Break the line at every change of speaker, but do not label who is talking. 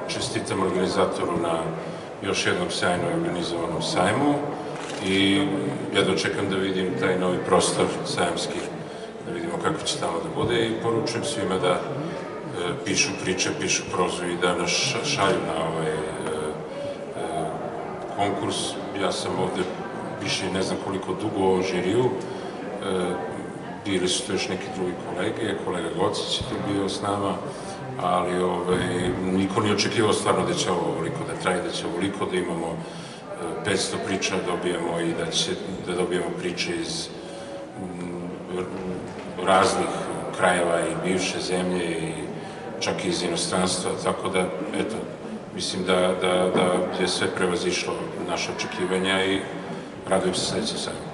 čestitam organizatoru na još jednom sjajno organizovanom sajmu i ja dočekam da vidim taj novi prostor sajamski, da vidimo kako će tamo da bude i poručujem svima da pišu priče, pišu prozu i da nas šalju na ovaj konkurs. Ja sam ovde više ne znam koliko dugo u ovom žiriju, bili su to još neki drugi kolege, kolega Gocić je tu bio s nama, ali niko nije očekivao stvarno da će ovo ovoliko da traje, da će ovoliko da imamo 500 priča dobijemo i da dobijemo priče iz raznih krajeva i bivše zemlje i čak i iz inostranstva, tako da, eto, mislim da je sve prevazišlo naše očekivanja i radujem se sledećem sajmu.